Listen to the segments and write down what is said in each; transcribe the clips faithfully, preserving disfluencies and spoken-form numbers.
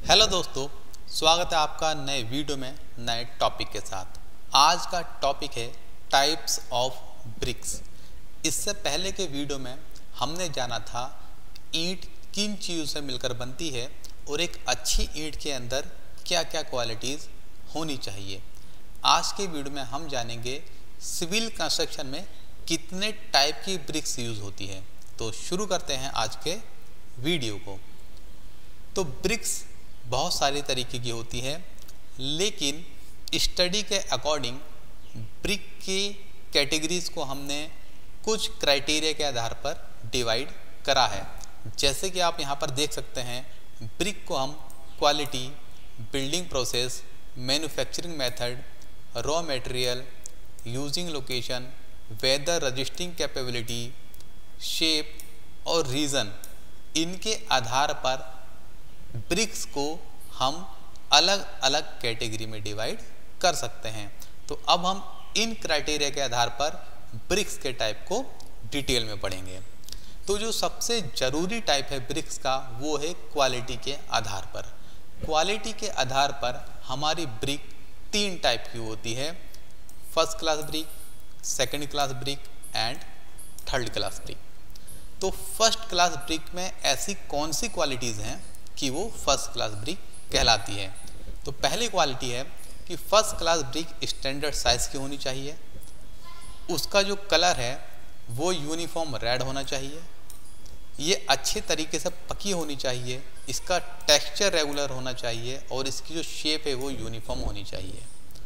Hello दोस्तों, स्वागत है आपका नए वीडियो में नए टॉपिक के साथ। आज का टॉपिक है टाइप्स ऑफ ब्रिक्स। इससे पहले के वीडियो में हमने जाना था ईंट किन चीज़ों से मिलकर बनती है और एक अच्छी ईंट के अंदर क्या क्या क्वालिटीज़ होनी चाहिए। आज के वीडियो में हम जानेंगे सिविल कंस्ट्रक्शन में कितने टाइप की ब्रिक्स यूज़ होती है। तो शुरू करते हैं आज के वीडियो को। तो ब्रिक्स बहुत सारी तरीके की होती है, लेकिन स्टडी के अकॉर्डिंग ब्रिक की कैटेगरीज को हमने कुछ क्राइटेरिया के आधार पर डिवाइड करा है। जैसे कि आप यहाँ पर देख सकते हैं, ब्रिक को हम quality, building process, manufacturing method, raw material, using location, weather resisting capability, shape और रीज़न, इनके आधार पर ब्रिक्स को हम अलग अलग कैटेगरी में डिवाइड कर सकते हैं। तो अब हम इन क्राइटेरिया के आधार पर ब्रिक्स के टाइप को डिटेल में पढ़ेंगे। तो जो सबसे ज़रूरी टाइप है ब्रिक्स का, वो है क्वालिटी के आधार पर। क्वालिटी के आधार पर हमारी ब्रिक तीन टाइप की होती है: first class brick, second class brick and third class brick. तो फर्स्ट क्लास ब्रिक में ऐसी कौन सी क्वालिटीज़ हैं कि वो फर्स्ट क्लास ब्रिक कहलाती है। तो पहली क्वालिटी है कि first class brick standard size की होनी चाहिए, उसका जो कलर है वो यूनिफॉर्म रेड होना चाहिए, ये अच्छे तरीके से पकी होनी चाहिए, इसका टेक्सचर रेगुलर होना चाहिए और इसकी जो शेप है वो यूनिफॉर्म होनी चाहिए।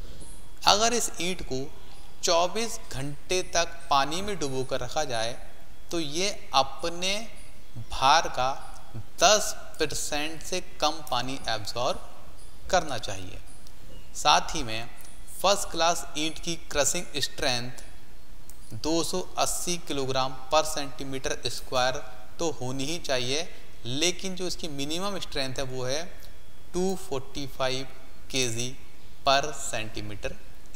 अगर इस ईंट को चौबीस घंटे तक पानी में डुबो कर रखा जाए तो ये अपने भार का दस परसेंट से कम पानी एब्जॉर्ब करना चाहिए। साथ ही में फर्स्ट क्लास ईंट की क्रशिंग स्ट्रेंथ दो सौ अस्सी किलोग्राम पर सेंटीमीटर स्क्वायर तो होनी ही चाहिए, लेकिन जो इसकी मिनिमम स्ट्रेंथ है वो है दो सौ पैंतालीस केजी पर सेंटीमीटर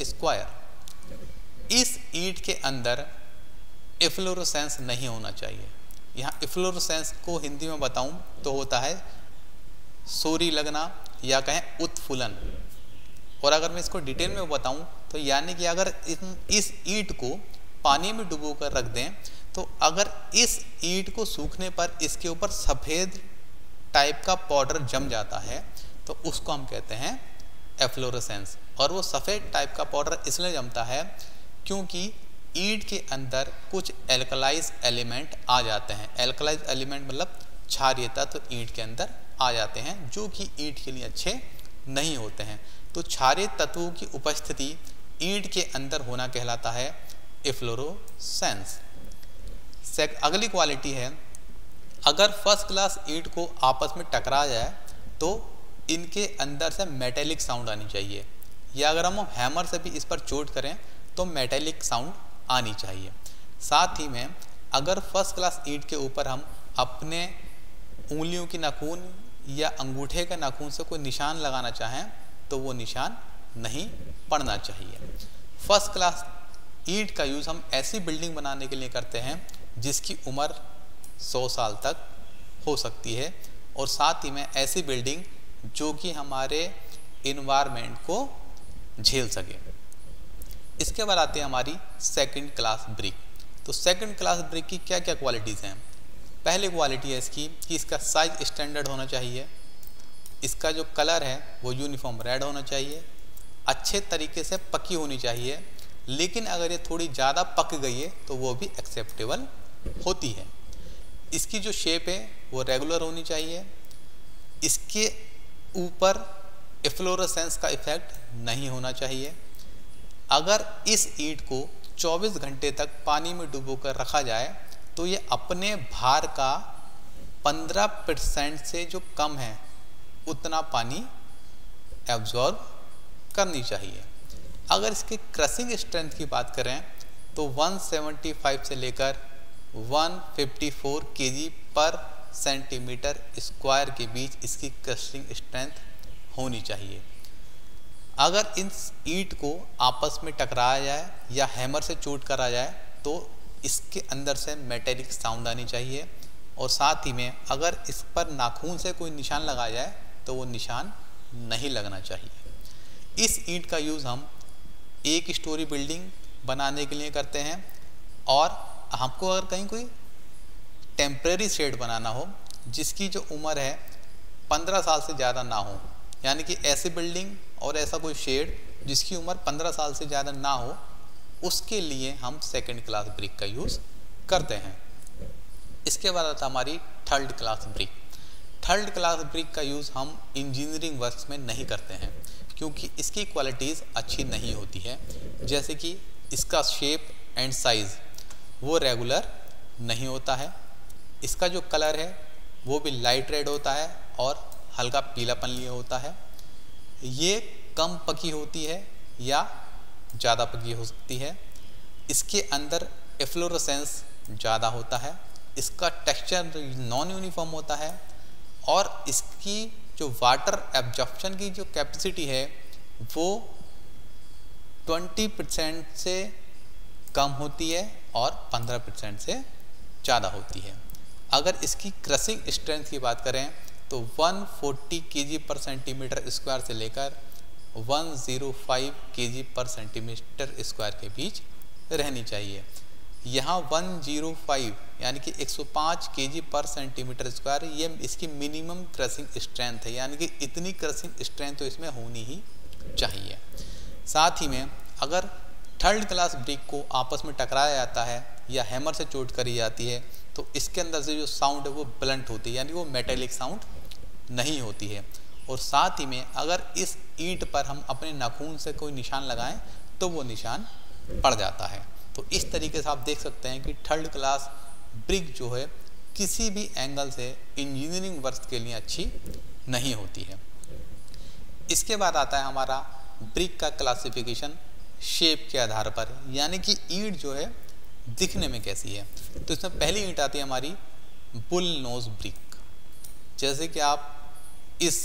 स्क्वायर। इस ईंट के अंदर एफ्लोरोसेंस नहीं होना चाहिए। यहाँ एफ्लोरोसेंस को हिंदी में बताऊं तो होता है सोरी लगना या कहें उत्फुलन। और अगर मैं इसको डिटेल में बताऊं तो यानी कि अगर इस ईंट को पानी में डुबो कर रख दें तो अगर इस ईंट को सूखने पर इसके ऊपर सफ़ेद टाइप का पाउडर जम जाता है तो उसको हम कहते हैं एफ्लोरोसेंस। और वो सफ़ेद टाइप का पाउडर इसलिए जमता है क्योंकि ईंट के अंदर कुछ एल्कलाइज एलिमेंट आ जाते हैं। एल्कलाइज एलिमेंट मतलब क्षारीय तत्व तो ईंट के अंदर आ जाते हैं जो कि ईंट के लिए अच्छे नहीं होते हैं। तो क्षारीय तत्वों की उपस्थिति ईंट के अंदर होना कहलाता है एफ्लोरोसेंस। अगली क्वालिटी है, अगर फर्स्ट क्लास ईंट को आपस में टकरा जाए तो इनके अंदर से मेटेलिक साउंड आनी चाहिए, या अगर हम हैमर से भी इस पर चोट करें तो मेटेलिक साउंड आनी चाहिए। साथ ही में अगर फर्स्ट क्लास ईंट के ऊपर हम अपने उंगलियों की नाखून या अंगूठे के नाखून से कोई निशान लगाना चाहें तो वो निशान नहीं पड़ना चाहिए। फर्स्ट क्लास ईंट का यूज़ हम ऐसी बिल्डिंग बनाने के लिए करते हैं जिसकी उम्र सौ साल तक हो सकती है, और साथ ही में ऐसी बिल्डिंग जो कि हमारे इन्वायरमेंट को झेल सके। इसके बाद आते हैं हमारी सेकंड क्लास ब्रिक। तो सेकंड क्लास ब्रिक की क्या क्या क्वालिटीज़ हैं। पहली क्वालिटी है इसकी कि इसका साइज स्टैंडर्ड होना चाहिए, इसका जो कलर है वो यूनिफॉर्म रेड होना चाहिए, अच्छे तरीके से पकी होनी चाहिए, लेकिन अगर ये थोड़ी ज़्यादा पक गई है तो वो भी एक्सेप्टेबल होती है। इसकी जो शेप है वो रेगुलर होनी चाहिए, इसके ऊपर एफ्लोरोसेंस का इफेक्ट नहीं होना चाहिए। अगर इस ईंट को चौबीस घंटे तक पानी में डुबो कर रखा जाए तो ये अपने भार का पंद्रह परसेंट से जो कम है उतना पानी एब्जॉर्ब करनी चाहिए। अगर इसके क्रशिंग स्ट्रेंथ की बात करें तो एक सौ पचहत्तर से लेकर एक सौ चौवन केजी पर सेंटीमीटर स्क्वायर के बीच इसकी क्रशिंग स्ट्रेंथ होनी चाहिए। अगर इन ईंट को आपस में टकराया जाए या हैमर से चोट करा जाए तो इसके अंदर से मेटेलिक साउंड आनी चाहिए, और साथ ही में अगर इस पर नाखून से कोई निशान लगाया जाए तो वो निशान नहीं लगना चाहिए। इस ईंट का यूज़ हम एक स्टोरी बिल्डिंग बनाने के लिए करते हैं, और हमको अगर कहीं कोई टेम्परेरी शेड बनाना हो जिसकी जो उम्र है पंद्रह साल से ज़्यादा ना हो, यानी कि ऐसी बिल्डिंग और ऐसा कोई शेड जिसकी उम्र पंद्रह साल से ज़्यादा ना हो, उसके लिए हम सेकंड क्लास ब्रिक का यूज़ करते हैं। इसके बाद आता हमारी third class brick. Third class brick का यूज़ हम इंजीनियरिंग वर्क्स में नहीं करते हैं, क्योंकि इसकी क्वालिटीज़ अच्छी नहीं होती है। जैसे कि इसका शेप एंड साइज़ वो रेगुलर नहीं होता है, इसका जो कलर है वो भी लाइट रेड होता है और हल्का पीलापन लिए होता है, ये कम पकी होती है या ज़्यादा पकी हो सकती है, इसके अंदर एफ्लोरोसेंस ज़्यादा होता है, इसका टेक्सचर नॉन यूनिफॉर्म होता है, और इसकी जो वाटर एब्जॉर्प्शन की जो कैपेसिटी है वो बीस परसेंट से कम होती है और पंद्रह परसेंट से ज़्यादा होती है। अगर इसकी क्रशिंग स्ट्रेंथ की बात करें तो एक सौ चालीस केजी पर सेंटीमीटर स्क्वायर से लेकर एक सौ पाँच केजी पर सेंटीमीटर स्क्वायर के बीच रहनी चाहिए। यहाँ एक सौ पाँच यानी कि एक सौ पाँच केजी पर सेंटीमीटर स्क्वायर ये इसकी मिनिमम क्रशिंग स्ट्रेंथ है, यानी कि इतनी क्रशिंग स्ट्रेंथ तो इसमें होनी ही चाहिए। साथ ही में अगर थर्ड क्लास ब्रिक को आपस में टकराया जाता है या हैमर से चोट करी जाती है तो इसके अंदर से जो साउंड है वो ब्लंट होती है, यानी वो मेटेलिक साउंड नहीं होती है। और साथ ही में अगर इस ईंट पर हम अपने नाखून से कोई निशान लगाएं तो वो निशान पड़ जाता है। तो इस तरीके से आप देख सकते हैं कि थर्ड क्लास ब्रिक जो है किसी भी एंगल से इंजीनियरिंग वर्क के लिए अच्छी नहीं होती है। इसके बाद आता है हमारा ब्रिक का क्लासिफिकेशन शेप के आधार पर, यानी कि ईंट जो है दिखने में कैसी है। तो इसमें पहली ईंट आती है हमारी बुल नोज ब्रिक। जैसे कि आप इस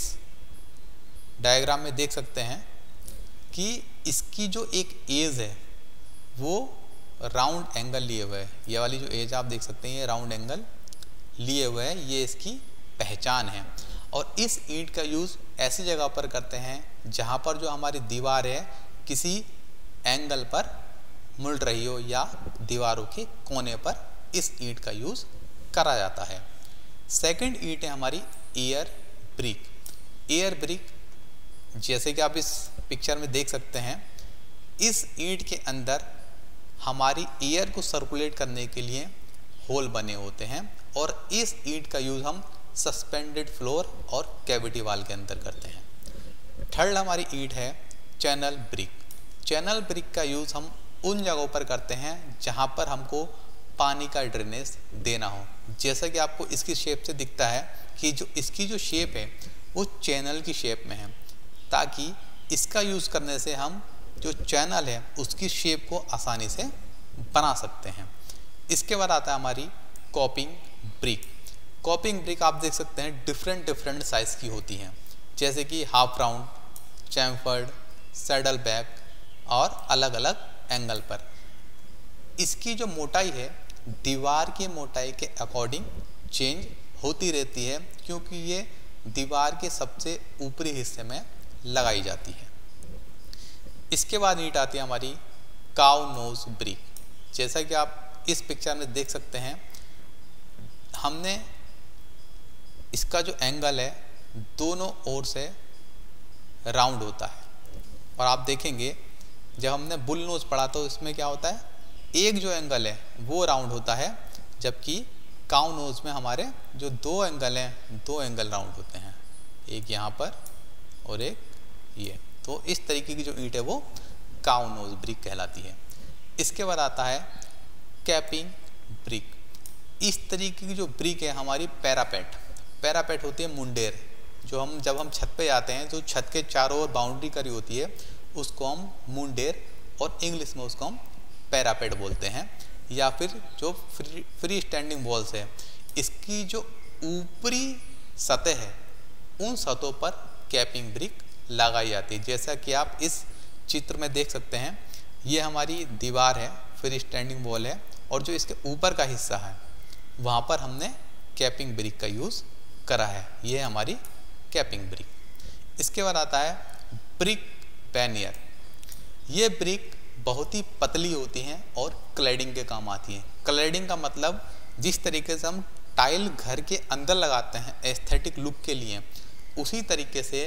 डायग्राम में देख सकते हैं कि इसकी जो एक एज है वो राउंड एंगल लिए हुए है। ये वाली जो एज आप देख सकते हैं ये राउंड एंगल लिए हुए है, ये इसकी पहचान है। और इस ईंट का यूज़ ऐसी जगह पर करते हैं जहाँ पर जो हमारी दीवार है किसी एंगल पर मुड़ रही हो या दीवारों के कोने पर इस ईंट का यूज़ करा जाता है। सेकंड ईंट है हमारी एयर ब्रिक। एयर ब्रिक जैसे कि आप इस पिक्चर में देख सकते हैं, इस ईंट के अंदर हमारी एयर को सर्कुलेट करने के लिए होल बने होते हैं, और इस ईंट का यूज़ हम सस्पेंडेड फ्लोर और कैविटी वाल के अंदर करते हैं। थर्ड हमारी ईंट है चैनल ब्रिक। चैनल ब्रिक का यूज़ हम उन जगहों पर करते हैं जहाँ पर हमको पानी का ड्रेनेज देना हो। जैसा कि आपको इसकी शेप से दिखता है कि जो इसकी जो शेप है वो चैनल की शेप में है, ताकि इसका यूज़ करने से हम जो चैनल है उसकी शेप को आसानी से बना सकते हैं। इसके बाद आता है हमारी कॉपिंग ब्रिक। कॉपिंग ब्रिक आप देख सकते हैं डिफरेंट डिफरेंट साइज़ की होती हैं, जैसे कि half round, chamfered, saddle back और अलग अलग एंगल पर। इसकी जो मोटाई है दीवार की मोटाई के अकॉर्डिंग चेंज होती रहती है, क्योंकि ये दीवार के सबसे ऊपरी हिस्से में लगाई जाती है। इसके बाद ईंट आती है हमारी काउ नोज ब्रिक। जैसा कि आप इस पिक्चर में देख सकते हैं, हमने इसका जो एंगल है दोनों ओर से राउंड होता है, और आप देखेंगे जब हमने बुल नोज पढ़ा तो इसमें क्या होता है, एक जो एंगल है वो राउंड होता है, जबकि काउ नोज में हमारे जो दो एंगल हैं दो एंगल राउंड होते हैं, एक यहाँ पर और एक ये। तो इस तरीके की जो ईंट है वो काउ नोज ब्रिक कहलाती है। इसके बाद आता है कैपिंग ब्रिक। इस तरीके की जो ब्रिक है हमारी पैरापेट। पैरापेट होती है मुंडेर, जो हम जब हम छत पे जाते हैं तो छत के चारों ओर बाउंड्री करी होती है उसको हम मुंडेर और इंग्लिश में उसको हम पैरापेट बोलते हैं। या फिर जो फ्री फ्री स्टैंडिंग वॉल्स है, इसकी जो ऊपरी सतह है उन सतहों पर कैपिंग ब्रिक लगाई जाती है। जैसा कि आप इस चित्र में देख सकते हैं, ये हमारी दीवार है, फ्री स्टैंडिंग वॉल है, और जो इसके ऊपर का हिस्सा है वहाँ पर हमने कैपिंग ब्रिक का यूज़ करा है। ये है हमारी कैपिंग ब्रिक। इसके बाद आता है ब्रिक वेनियर। ये ब्रिक बहुत ही पतली होती हैं और क्लैडिंग के काम आती हैं। क्लैडिंग का मतलब जिस तरीके से हम टाइल घर के अंदर लगाते हैं एस्थेटिक लुक के लिए, उसी तरीके से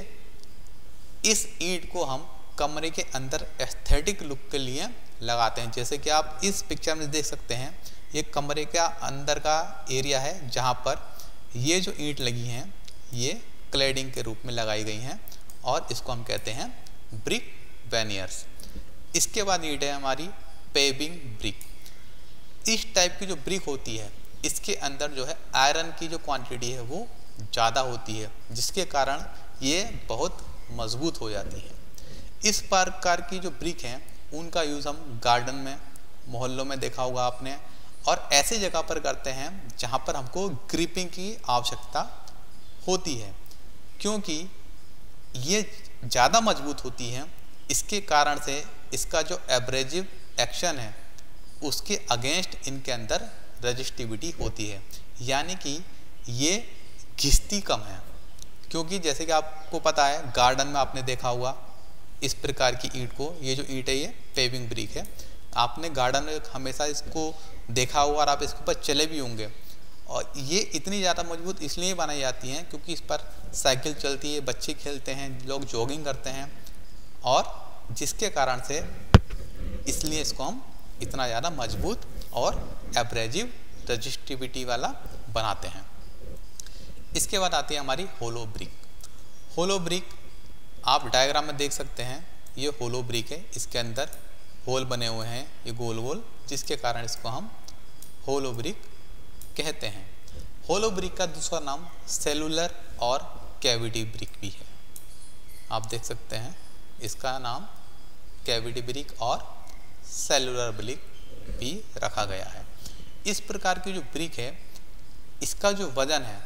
इस ईंट को हम कमरे के अंदर एस्थेटिक लुक के लिए लगाते हैं। जैसे कि आप इस पिक्चर में देख सकते हैं, ये कमरे का अंदर का एरिया है जहाँ पर ये जो ईंट लगी हैं ये क्लैडिंग के रूप में लगाई गई हैं और इसको हम कहते हैं ब्रिक वेनियर्स। इसके बाद ईंट है हमारी पेविंग ब्रिक। इस टाइप की जो ब्रिक होती है इसके अंदर जो है आयरन की जो क्वांटिटी है वो ज़्यादा होती है, जिसके कारण ये बहुत मजबूत हो जाती है। इस प्रकार की जो ब्रिक हैं उनका यूज़ हम गार्डन में, मोहल्लों में देखा होगा आपने, और ऐसी जगह पर करते हैं जहाँ पर हमको ग्रिपिंग की आवश्यकता होती है, क्योंकि ये ज़्यादा मजबूत होती हैं। इसके कारण से इसका जो एब्रेजिव एक्शन है उसके अगेंस्ट इनके अंदर रेजिस्टिविटी होती है, यानी कि ये घिसती कम है। क्योंकि जैसे कि आपको पता है गार्डन में आपने देखा होगा इस प्रकार की ईंट को, ये जो ईंट है ये पेविंग ब्रिक है, आपने गार्डन में हमेशा इसको देखा हुआ और आप इसके ऊपर चले भी होंगे। और ये इतनी ज़्यादा मजबूत इसलिए बनाई जाती हैं क्योंकि इस पर साइकिल चलती है, बच्चे खेलते हैं, लोग जॉगिंग करते हैं, और जिसके कारण से इसलिए इसको हम इतना ज़्यादा मजबूत और एब्रेजिव रेजिस्टिविटी वाला बनाते हैं। इसके बाद आती है हमारी होलो ब्रिक। होलो ब्रिक आप डायग्राम में देख सकते हैं, ये होलो ब्रिक है, इसके अंदर होल बने हुए हैं ये गोल गोल, जिसके कारण इसको हम होलो ब्रिक कहते हैं। होलो ब्रिक का दूसरा नाम सेलुलर और कैविटी ब्रिक भी है। आप देख सकते हैं इसका नाम कैविटी ब्रिक और सेलुलर ब्रिक भी रखा गया है। इस प्रकार की जो ब्रिक है इसका जो वजन है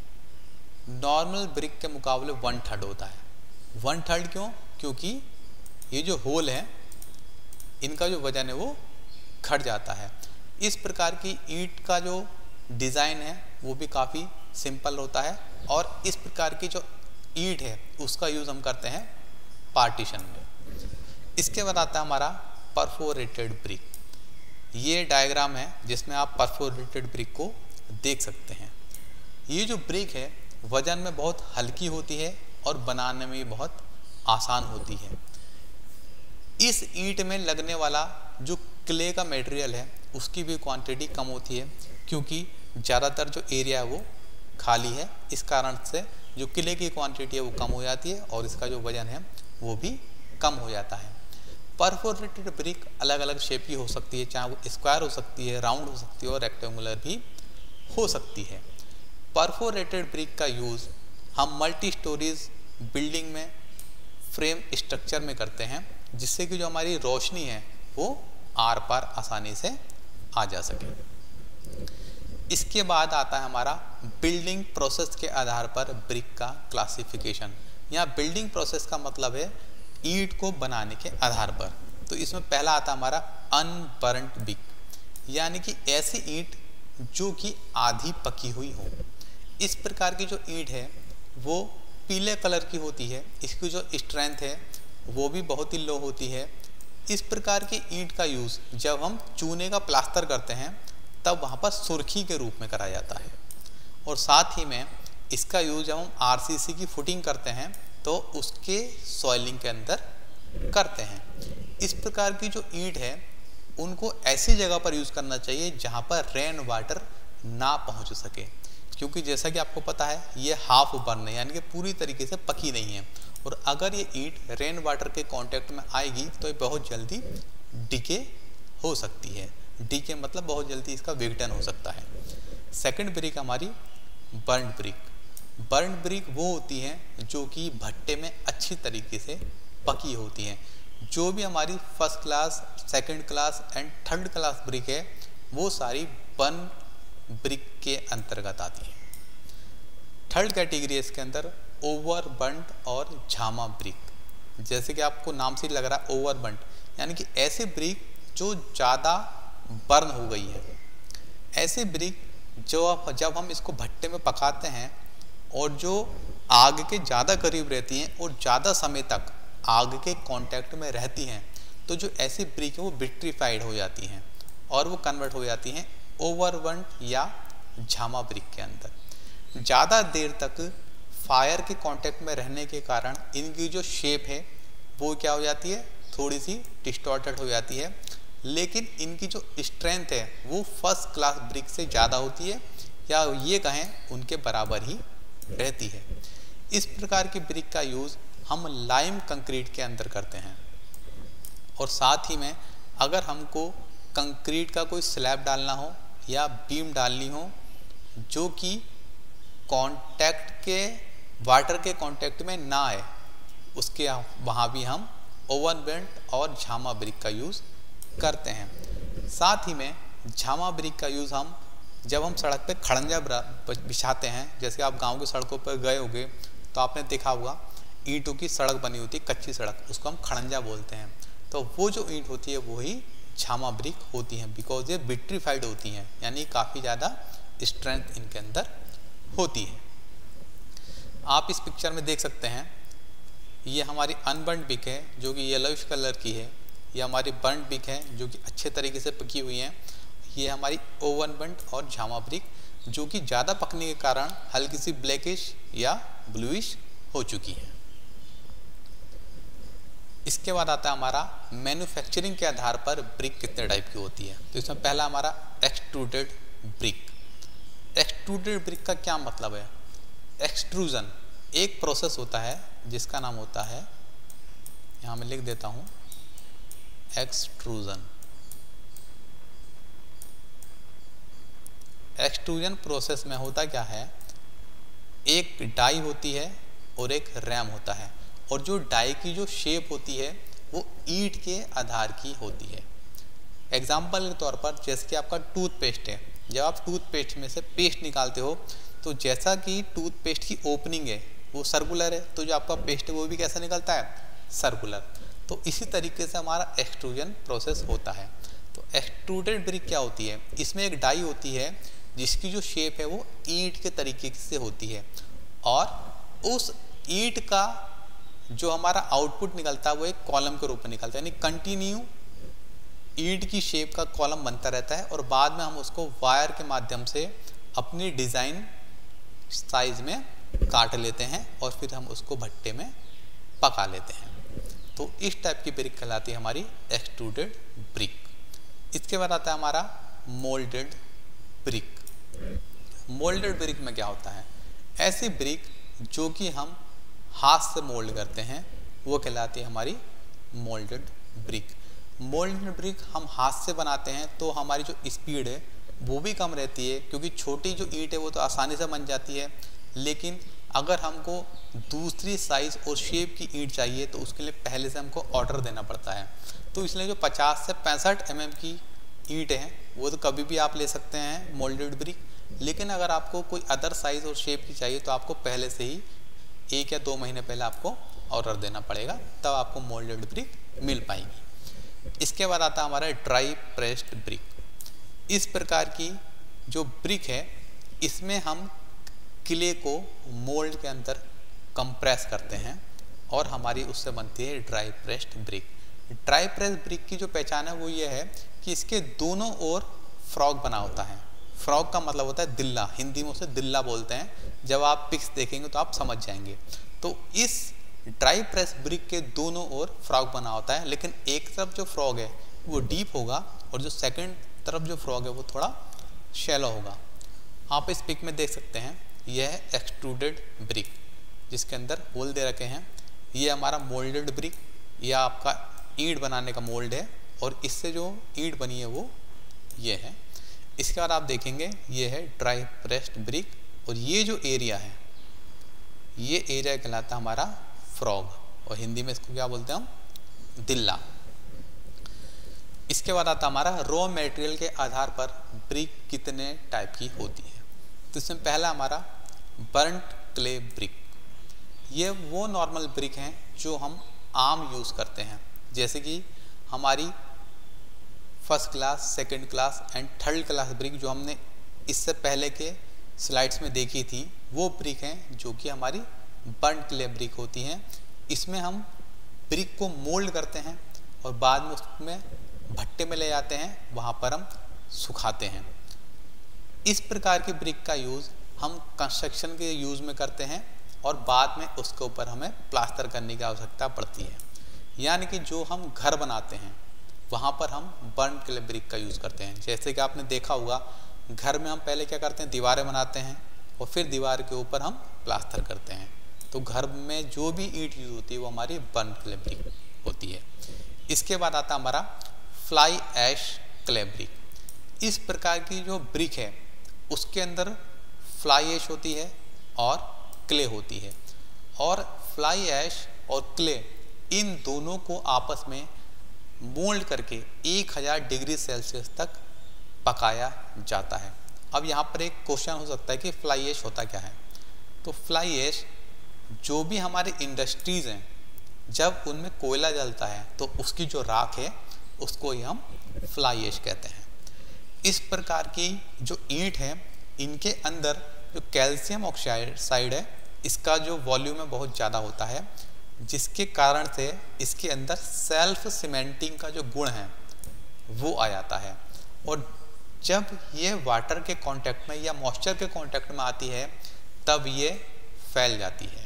नॉर्मल ब्रिक के मुकाबले वन थर्ड होता है। वन थर्ड क्यों? क्योंकि ये जो होल है इनका जो वजन है वो घट जाता है। इस प्रकार की ईंट का जो डिज़ाइन है वो भी काफ़ी सिंपल होता है, और इस प्रकार की जो ईंट है उसका यूज़ हम करते हैं पार्टीशन में। इसके बाद आता है हमारा परफोरेटेड ब्रिक। ये डायग्राम है जिसमें आप परफोरेटेड ब्रिक को देख सकते हैं। ये जो ब्रिक है वजन में बहुत हल्की होती है और बनाने में भी बहुत आसान होती है। इस ईंट में लगने वाला जो क्ले का मटेरियल है उसकी भी क्वांटिटी कम होती है, क्योंकि ज़्यादातर जो एरिया है वो खाली है। इस कारण से जो क्ले की क्वांटिटी है वो कम हो जाती है और इसका जो वजन है वो भी कम हो जाता है। परफोरेटेड ब्रिक अलग अलग शेप की हो सकती है, चाहे वो स्क्वायर हो सकती है, राउंड हो सकती है और रेक्टेंगुलर भी हो सकती है। परफोरेटेड ब्रिक का यूज़ हम मल्टी स्टोरीज बिल्डिंग में फ्रेम स्ट्रक्चर में करते हैं, जिससे कि जो हमारी रोशनी है वो आर पार आसानी से आ जा सके। इसके बाद आता है हमारा बिल्डिंग प्रोसेस के आधार पर ब्रिक का क्लासिफिकेशन। यहाँ बिल्डिंग प्रोसेस का मतलब है ईंट को बनाने के आधार पर। तो इसमें पहला आता है हमारा अनबर्न्ट ब्रिक, यानी कि ऐसी ईंट जो कि आधी पकी हुई हो। इस प्रकार की जो ईंट है वो पीले कलर की होती है, इसकी जो स्ट्रेंथ है वो भी बहुत ही लो होती है। इस प्रकार की ईंट का यूज़ जब हम चूने का प्लास्टर करते हैं तब वहाँ पर सुर्खी के रूप में करा जाता है, और साथ ही में इसका यूज़ जब हम आरसीसी की फुटिंग करते हैं तो उसके सॉइलिंग के अंदर करते हैं। इस प्रकार की जो ईंट है उनको ऐसी जगह पर यूज़ करना चाहिए जहाँ पर रेन वाटर ना पहुँच सके, क्योंकि जैसा कि आपको पता है ये हाफ बर्न है, यानी कि पूरी तरीके से पकी नहीं है, और अगर ये ईंट रेन वाटर के कांटेक्ट में आएगी तो ये बहुत जल्दी डिके हो सकती है। डिके मतलब बहुत जल्दी इसका विघटन हो सकता है। सेकंड ब्रिक हमारी बर्न ब्रिक। बर्न ब्रिक वो होती हैं जो कि भट्टे में अच्छी तरीके से पकी होती हैं। जो भी हमारी first class, second class and third class brick है वो सारी बर्न ब्रिक के अंतर्गत आती है। थर्ड कैटेगरी है इसके अंदर ओवर बर्न्ट और झामा ब्रिक। जैसे कि आपको नाम से लग रहा है ओवर बर्न्ट, यानी कि ऐसे ब्रिक जो ज़्यादा बर्न हो गई है। ऐसे ब्रिक जो जब हम इसको भट्टे में पकाते हैं और जो आग के ज़्यादा करीब रहती हैं और ज़्यादा समय तक आग के कांटेक्ट में रहती हैं, तो जो ऐसी ब्रिक है वो विट्रीफाइड हो जाती हैं और वो कन्वर्ट हो जाती हैं ओवरबर्न या झामा ब्रिक के अंदर। ज़्यादा देर तक फायर के कांटेक्ट में रहने के कारण इनकी जो शेप है वो क्या हो जाती है, थोड़ी सी डिस्टॉर्टेड हो जाती है, लेकिन इनकी जो स्ट्रेंथ है वो फर्स्ट क्लास ब्रिक से ज़्यादा होती है, या ये कहें उनके बराबर ही रहती है। इस प्रकार की ब्रिक का यूज़ हम लाइम कंक्रीट के अंदर करते हैं। और साथ ही में अगर हमको कंक्रीट का कोई स्लैब डालना हो या बीम डालनी हो जो कि कांटेक्ट के वाटर के कांटेक्ट में ना आए, उसके वहाँ भी हम ओवरबर्न और झामा ब्रिक का यूज़ करते हैं। साथ ही में झामा ब्रिक का यूज़ हम जब हम सड़क पे खड़ंजा बिछाते हैं, जैसे आप गांव की सड़कों पर गए होंगे तो आपने देखा होगा ईंटों की सड़क बनी होती है, कच्ची सड़क, उसको हम खड़ंजा बोलते हैं। तो वो जो ईंट होती है वो ही झामा ब्रिक होती हैं, बिकॉज ये विट्रीफाइड होती हैं, यानी काफ़ी ज़्यादा स्ट्रेंथ इनके अंदर होती है। आप इस पिक्चर में देख सकते हैं ये हमारी अनबर्न्ड ब्रिक है जो कि येलोइश कलर की है, ये हमारी बर्न्ड ब्रिक है जो कि अच्छे तरीके से पकी हुई हैं, ये हमारी ओवरबर्न और झामा ब्रिक जो कि ज़्यादा पकने के कारण हल्की सी ब्लैकिश या ब्लूइश हो चुकी है। इसके बाद आता है हमारा मैन्युफैक्चरिंग के आधार पर ब्रिक कितने टाइप की होती है। तो इसमें पहला हमारा एक्सट्रूडेड ब्रिक। एक्सट्रूडेड ब्रिक का क्या मतलब है? एक्सट्रूजन एक प्रोसेस होता है जिसका नाम होता है, यहाँ मैं लिख देता हूँ, एक्सट्रूजन। एक्सट्रूजन प्रोसेस में होता क्या है, एक डाई होती है और एक रैम होता है, और जो डाई की जो शेप होती है वो ईंट के आधार की होती है। एग्जाम्पल के तौर पर जैसे कि आपका टूथपेस्ट है, जब आप टूथपेस्ट में से पेस्ट निकालते हो तो जैसा कि टूथपेस्ट की ओपनिंग है वो सर्कुलर है, तो जो आपका पेस्ट है वो भी कैसा निकलता है, सर्कुलर। तो इसी तरीके से हमारा एक्सट्रूजन प्रोसेस होता है। तो एक्सट्रूडेड ब्रिक क्या होती है, इसमें एक डाई होती है जिसकी जो शेप है वो ईंट के तरीके से होती है, और उस ईंट का जो हमारा आउटपुट निकलता है वो एक कॉलम के रूप में निकलता है, यानी कंटिन्यू ईंट की शेप का कॉलम बनता रहता है, और बाद में हम उसको वायर के माध्यम से अपनी डिज़ाइन साइज में काट लेते हैं और फिर हम उसको भट्टे में पका लेते हैं। तो इस टाइप की ब्रिक कहलाती है हमारी एक्सट्रूडेड ब्रिक। इसके बाद आता है हमारा मोल्डेड ब्रिक। मोल्डेड ब्रिक में क्या होता है, ऐसी ब्रिक जो कि हम हाथ से मोल्ड करते हैं वो कहलाती है हमारी मोल्डेड ब्रिक। मोल्डेड ब्रिक हम हाथ से बनाते हैं तो हमारी जो स्पीड है वो भी कम रहती है, क्योंकि छोटी जो ईंट है वो तो आसानी से बन जाती है, लेकिन अगर हमको दूसरी साइज़ और शेप की ईंट चाहिए तो उसके लिए पहले से हमको ऑर्डर देना पड़ता है। तो इसलिए जो पचास से पैंसठ एम एम की ईंट हैं वो तो कभी भी आप ले सकते हैं मोल्डेड ब्रिक, लेकिन अगर आपको कोई अदर साइज़ और शेप की चाहिए तो आपको पहले से ही एक या दो महीने पहले आपको ऑर्डर देना पड़ेगा, तब आपको मोल्डेड ब्रिक मिल पाएगी। इसके बाद आता है हमारा ड्राई प्रेस्ड ब्रिक। इस प्रकार की जो ब्रिक है इसमें हम किले को मोल्ड के अंदर कंप्रेस करते हैं और हमारी उससे बनती है dry pressed brick. Dry pressed brick की जो पहचान है वो ये है कि इसके दोनों ओर फ्रॉग बना होता है। फ्रॉग का मतलब होता है दिल्ला, हिंदी में उसे दिल्ला बोलते हैं। जब आप पिक्स देखेंगे तो आप समझ जाएंगे। तो इस ड्राई प्रेस ब्रिक के दोनों ओर फ्रॉग बना होता है, लेकिन एक तरफ जो फ्रॉग है वो डीप होगा और जो सेकंड तरफ जो फ्रॉग है वो थोड़ा शैलो होगा। आप इस पिक में देख सकते हैं यह है एक्सट्रूडेड ब्रिक जिसके अंदर होल दे रखे हैं। ये हमारा मोल्डेड ब्रिक, यह आपका ईंट बनाने का मोल्ड है और इससे जो ईंट बनी है वो ये है। इसके बाद आप देखेंगे ये है ड्राई प्रेस्ड ब्रिक, और ये जो एरिया है ये एरिया कहलाता है हमारा फ्रॉग, और हिंदी में इसको क्या बोलते हैं हम, दिल्ला। इसके बाद आता हमारा रॉ मटेरियल के आधार पर ब्रिक कितने टाइप की होती है। तो इसमें पहला हमारा बर्न्ट क्ले ब्रिक। ये वो नॉर्मल ब्रिक हैं जो हम आम यूज़ करते हैं, जैसे कि हमारी first class, second class and third class brick जो हमने इससे पहले के स्लाइड्स में देखी थी, वो ब्रिक हैं जो कि हमारी बर्न क्ले ब्रिक होती हैं। इसमें हम ब्रिक को मोल्ड करते हैं और बाद में उसमें भट्टे में ले जाते हैं, वहाँ पर हम सुखाते हैं। इस प्रकार की ब्रिक का यूज़ हम कंस्ट्रक्शन के यूज़ में करते हैं और बाद में उसके ऊपर हमें प्लास्टर करने की आवश्यकता पड़ती है। यानी कि जो हम घर बनाते हैं वहाँ पर हम बर्न क्ले ब्रिक का यूज़ करते हैं। जैसे कि आपने देखा होगा, घर में हम पहले क्या करते हैं, दीवारें बनाते हैं और फिर दीवार के ऊपर हम प्लास्टर करते हैं। तो घर में जो भी ईंट यूज़ होती है वो हमारी बर्न क्ले ब्रिक होती है। इसके बाद आता है हमारा फ्लाई ऐश क्ले ब्रिक। इस प्रकार की जो ब्रिक है उसके अंदर फ्लाई ऐश होती है और क्ले होती है, और फ्लाई ऐश और क्ले इन दोनों को आपस में मोल्ड करके एक हज़ार डिग्री सेल्सियस तक पकाया जाता है। अब यहाँ पर एक क्वेश्चन हो सकता है कि फ्लाई ऐश होता क्या है। तो फ्लाई ऐश जो भी हमारे इंडस्ट्रीज़ हैं, जब उनमें कोयला जलता है तो उसकी जो राख है उसको ही हम फ्लाई ऐश कहते हैं। इस प्रकार की जो ईंट है इनके अंदर जो कैल्शियम ऑक्साइड है इसका जो वॉल्यूम है बहुत ज़्यादा होता है, जिसके कारण से इसके अंदर सेल्फ सीमेंटिंग का जो गुण है वो आ जाता है, और जब ये वाटर के कांटेक्ट में या मॉइस्चर के कांटेक्ट में आती है तब ये फैल जाती है।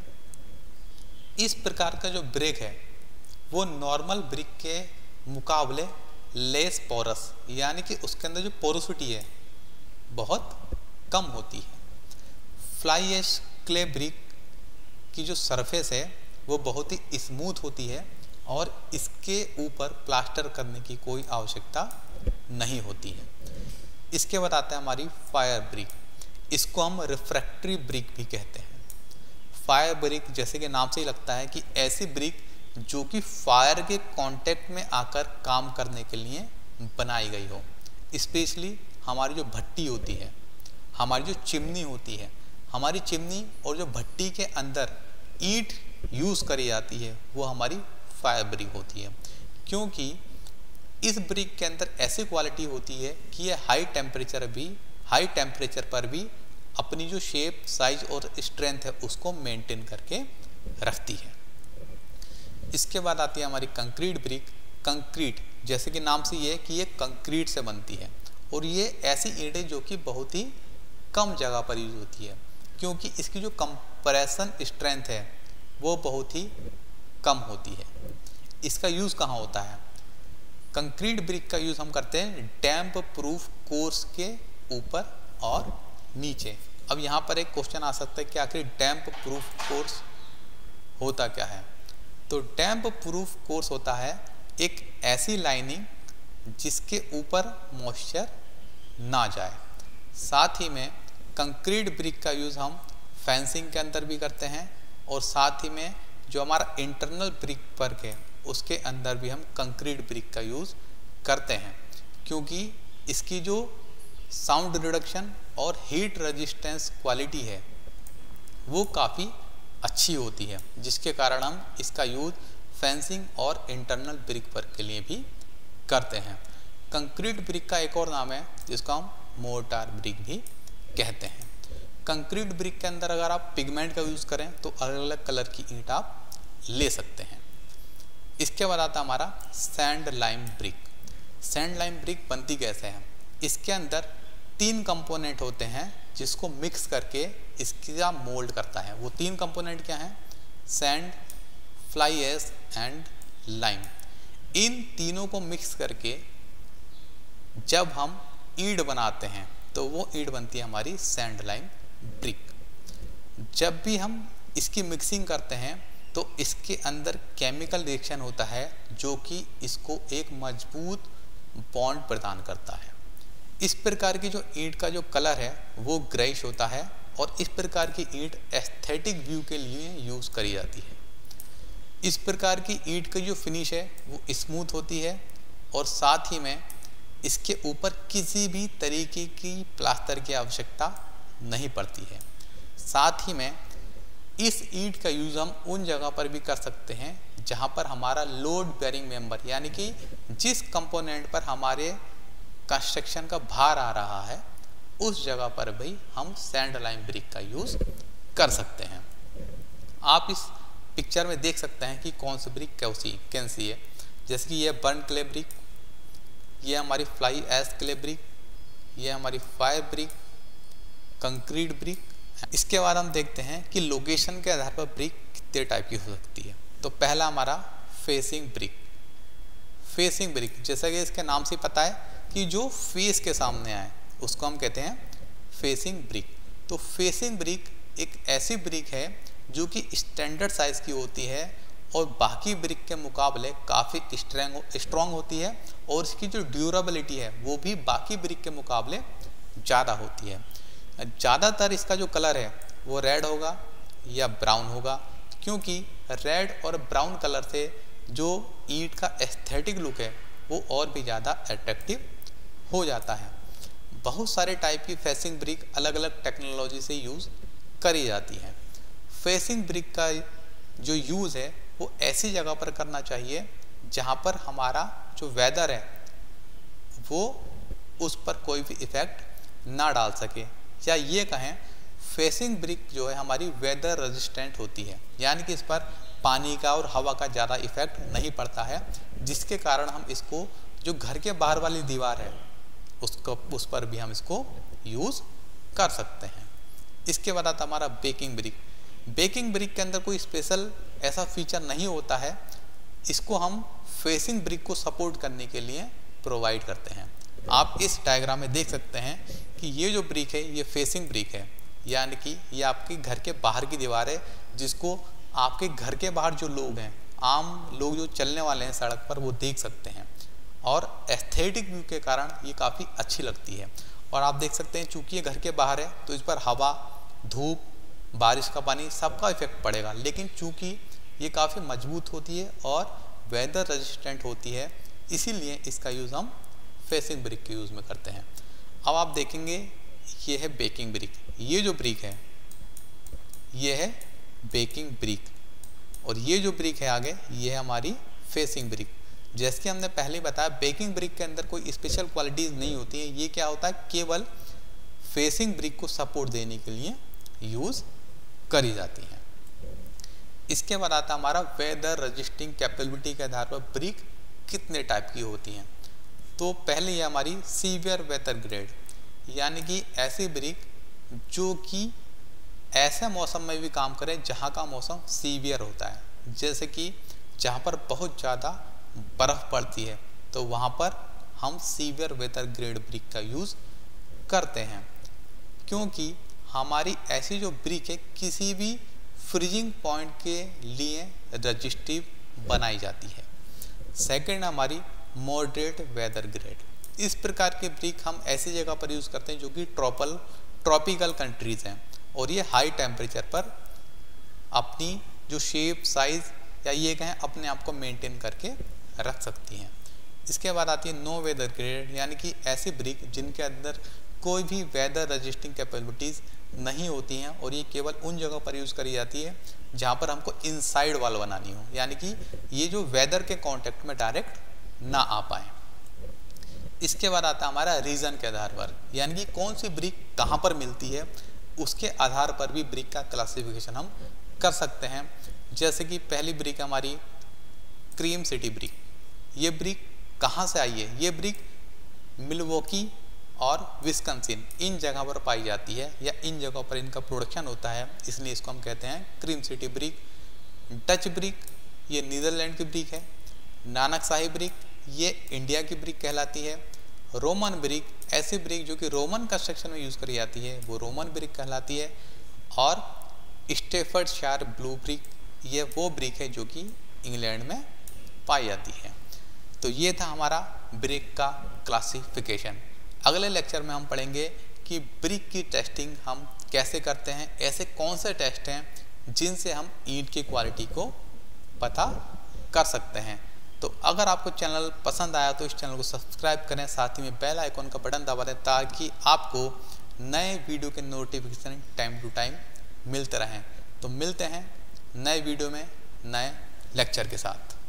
इस प्रकार का जो ब्रिक है वो नॉर्मल ब्रिक के मुकाबले लेस पोरस, यानी कि उसके अंदर जो पोरोसिटी है बहुत कम होती है। फ्लाई ऐश क्ले ब्रिक की जो सरफेस है वो बहुत ही स्मूथ होती है और इसके ऊपर प्लास्टर करने की कोई आवश्यकता नहीं होती है। इसके बाद आता है हमारी फायर ब्रिक। इसको हम रिफ्रैक्टरी ब्रिक भी कहते हैं। फायर ब्रिक जैसे कि नाम से ही लगता है कि ऐसी ब्रिक जो कि फायर के कांटेक्ट में आकर काम करने के लिए बनाई गई हो। स्पेशली हमारी जो भट्टी होती है, हमारी जो चिमनी होती है, हमारी चिमनी और जो भट्टी के अंदर ईंट यूज़ करी जाती है वो हमारी फायर ब्रिक होती है, क्योंकि इस ब्रिक के अंदर ऐसी क्वालिटी होती है कि ये हाई टेम्परेचर भी हाई टेम्परेचर पर भी अपनी जो शेप, साइज और स्ट्रेंथ है उसको मेंटेन करके रखती है। इसके बाद आती है हमारी कंक्रीट ब्रिक। कंक्रीट जैसे कि नाम से ये है कि ये कंक्रीट से बनती है, और ये ऐसी ईंटें जो कि बहुत ही कम जगह पर यूज होती है, क्योंकि इसकी जो कंप्रेशन स्ट्रेंथ है वो बहुत ही कम होती है। इसका यूज़ कहाँ होता है? कंक्रीट ब्रिक का यूज़ हम करते हैं डैम्प प्रूफ कोर्स के ऊपर और नीचे। अब यहाँ पर एक क्वेश्चन आ सकता है कि आखिर डैम्प प्रूफ कोर्स होता क्या है? तो डैम्प प्रूफ कोर्स होता है एक ऐसी लाइनिंग जिसके ऊपर मॉइस्चर ना जाए। साथ ही में कंक्रीट ब्रिक का यूज़ हम फेंसिंग के अंदर भी करते हैं, और साथ ही में जो हमारा इंटरनल ब्रिक वर्क है उसके अंदर भी हम कंक्रीट ब्रिक का यूज़ करते हैं, क्योंकि इसकी जो साउंड रिडक्शन और हीट रेजिस्टेंस क्वालिटी है वो काफ़ी अच्छी होती है, जिसके कारण हम इसका यूज़ फेंसिंग और इंटरनल ब्रिक वर्क के लिए भी करते हैं। कंक्रीट ब्रिक का एक और नाम है जिसको हम मोर्टार ब्रिक भी कहते हैं। कंक्रीट ब्रिक के अंदर अगर आप पिगमेंट का यूज़ करें तो अलग अलग कलर की ईंट आप ले सकते हैं। इसके बाद आता हमारा sand lime brick. Sand lime brick बनती कैसे है? इसके अंदर तीन कंपोनेंट होते हैं जिसको मिक्स करके इसका मोल्ड करता है। वो तीन कंपोनेंट क्या हैं? Sand, fly ash and lime. इन तीनों को मिक्स करके जब हम ईंट बनाते हैं तो वो ईंट बनती है हमारी सैंड लाइम ब्रिक। जब भी हम इसकी मिक्सिंग करते हैं तो इसके अंदर केमिकल रिएक्शन होता है जो कि इसको एक मजबूत बॉन्ड प्रदान करता है। इस प्रकार की जो ईंट का जो कलर है वो ग्रेइश होता है, और इस प्रकार की ईंट एस्थेटिक व्यू के लिए यूज़ करी जाती है। इस प्रकार की ईंट की जो फिनिश है वो स्मूथ होती है, और साथ ही में इसके ऊपर किसी भी तरीके की प्लास्टर की आवश्यकता नहीं पड़ती है। साथ ही में इस ईंट का यूज़ हम उन जगह पर भी कर सकते हैं जहां पर हमारा लोड बेयरिंग मेंबर, यानी कि जिस कंपोनेंट पर हमारे कंस्ट्रक्शन का भार आ रहा है उस जगह पर भी हम सैंड लाइम ब्रिक का यूज़ कर सकते हैं। आप इस पिक्चर में देख सकते हैं कि कौन सी ब्रिक कैसी कैसी है। जैसे कि ये बर्न क्ले ब्रिक, ये हमारी फ्लाई एश क्ले ब्रिक, ये हमारी फायर ब्रिक, कंक्रीट ब्रिक। इसके बाद हम देखते हैं कि लोकेशन के आधार पर ब्रिक कितने टाइप की हो सकती है। तो पहला हमारा फेसिंग ब्रिक। फेसिंग ब्रिक जैसा कि इसके नाम से पता है कि जो फेस के सामने आए उसको हम कहते हैं फेसिंग ब्रिक। तो फेसिंग ब्रिक एक ऐसी ब्रिक है जो कि स्टैंडर्ड साइज की होती है और बाकी ब्रिक के मुकाबले काफ़ी स्ट्रॉन्ग स्ट्रॉन्ग होती है और इसकी जो ड्यूरेबिलिटी है वो भी बाकी ब्रिक के मुकाबले ज़्यादा होती है। ज़्यादातर इसका जो कलर है वो रेड होगा या ब्राउन होगा, क्योंकि रेड और ब्राउन कलर से जो ईंट का एस्थेटिक लुक है वो और भी ज़्यादा अट्रैक्टिव हो जाता है। बहुत सारे टाइप की फेसिंग ब्रिक अलग अलग टेक्नोलॉजी से यूज़ करी जाती है। फेसिंग ब्रिक का जो यूज़ है वो ऐसी जगह पर करना चाहिए जहाँ पर हमारा जो वेदर है वो उस पर कोई भी इफ़ेक्ट ना डाल सके, या ये कहें फेसिंग ब्रिक जो है हमारी वेदर रेजिस्टेंट होती है, यानी कि इस पर पानी का और हवा का ज़्यादा इफेक्ट नहीं पड़ता है, जिसके कारण हम इसको जो घर के बाहर वाली दीवार है उसको उस पर भी हम इसको यूज़ कर सकते हैं। इसके बाद आता हमारा बेकिंग ब्रिक। बेकिंग ब्रिक के अंदर कोई स्पेशल ऐसा फीचर नहीं होता है, इसको हम फेसिंग ब्रिक को सपोर्ट करने के लिए प्रोवाइड करते हैं। आप इस डायग्राम में देख सकते हैं कि ये जो ब्रिक है ये फेसिंग ब्रिक है, यानी कि ये आपके घर के बाहर की दीवार है जिसको आपके घर के बाहर जो लोग हैं, आम लोग जो चलने वाले हैं सड़क पर, वो देख सकते हैं और एस्थेटिक व्यू के कारण ये काफ़ी अच्छी लगती है। और आप देख सकते हैं चूँकि ये घर के बाहर है तो इस पर हवा, धूप, बारिश का पानी सबका इफेक्ट पड़ेगा, लेकिन चूँकि ये काफ़ी मजबूत होती है और वेदर रेजिस्टेंट होती है, इसीलिए इसका यूज़ हम फेसिंग ब्रिक के यूज़ में करते हैं। अब आप देखेंगे ये है बेकिंग ब्रिक। ये जो ब्रिक है ये है बेकिंग ब्रिक और ये जो ब्रिक है आगे ये है हमारी फेसिंग ब्रिक। जैसे कि हमने पहले बताया बेकिंग ब्रिक के अंदर कोई स्पेशल क्वालिटीज़ नहीं होती है, ये क्या होता है केवल फेसिंग ब्रिक को सपोर्ट देने के लिए यूज़ करी जाती है। इसके बाद आता हमारा वेदर रजिस्टिंग कैपेबिलिटी के आधार पर ब्रिक कितने टाइप की होती हैं। तो पहले ये हमारी सीवियर वेदर ग्रेड, यानी कि ऐसी ब्रिक जो कि ऐसे मौसम में भी काम करे जहाँ का मौसम सीवियर होता है, जैसे कि जहाँ पर बहुत ज़्यादा बर्फ़ पड़ती है तो वहाँ पर हम सीवियर वेदर ग्रेड ब्रिक का यूज़ करते हैं, क्योंकि हमारी ऐसी जो ब्रिक है किसी भी फ्रीजिंग पॉइंट के लिए रजिस्टिव बनाई जाती है। सेकंड हमारी मॉडरेट वेदर ग्रेड। इस प्रकार के ब्रिक हम ऐसी जगह पर यूज़ करते हैं जो कि ट्रॉपल ट्रॉपिकल कंट्रीज़ हैं और ये हाई टेम्परेचर पर अपनी जो शेप, साइज़ या ये कहें अपने आप को मेंटेन करके रख सकती हैं। इसके बाद आती है नो वेदर ग्रेड, यानी कि ऐसी ब्रिक जिनके अंदर कोई भी वेदर रजिस्टिंग कैपेबिलिटीज़ नहीं होती हैं और ये केवल उन जगह पर यूज़ करी जाती है जहाँ पर हमको इनसाइड वॉल बनानी हो, यानी कि ये जो वेदर के कांटेक्ट में डायरेक्ट ना आ पाए। इसके बाद आता है हमारा रीजन के आधार पर, यानी कि कौन सी ब्रिक कहाँ पर मिलती है उसके आधार पर भी ब्रिक का क्लासिफिकेशन हम कर सकते हैं। जैसे कि पहली ब्रिक हमारी क्रीम सिटी ब्रिक। ये ब्रिक कहाँ से आई है? ये ब्रिक मिलवॉकी और विस्कॉन्सिन इन जगह पर पाई जाती है या इन जगहों पर इनका प्रोडक्शन होता है, इसलिए इसको हम कहते हैं cream city brick. Dutch brick ये नीदरलैंड की ब्रिक है। नानकशाही ब्रिक ये इंडिया की ब्रिक कहलाती है। रोमन ब्रिक ऐसी ब्रिक जो कि रोमन कंस्ट्रक्शन में यूज़ करी जाती है वो रोमन ब्रिक कहलाती है। और स्टेफर्डशायर ब्लू ब्रिक ये वो ब्रिक है जो कि इंग्लैंड में पाई जाती है। तो ये था हमारा ब्रिक का क्लासिफिकेशन। अगले लेक्चर में हम पढ़ेंगे कि ब्रिक की टेस्टिंग हम कैसे करते हैं, ऐसे कौन से टेस्ट हैं जिनसे हम ईंट की क्वालिटी को पता कर सकते हैं। तो अगर आपको चैनल पसंद आया तो इस चैनल को सब्सक्राइब करें, साथ ही में बेल आइकॉन का बटन दबा दें ताकि आपको नए वीडियो के नोटिफिकेशन टाइम टू टाइम मिलते रहें। तो मिलते हैं नए वीडियो में नए लेक्चर के साथ।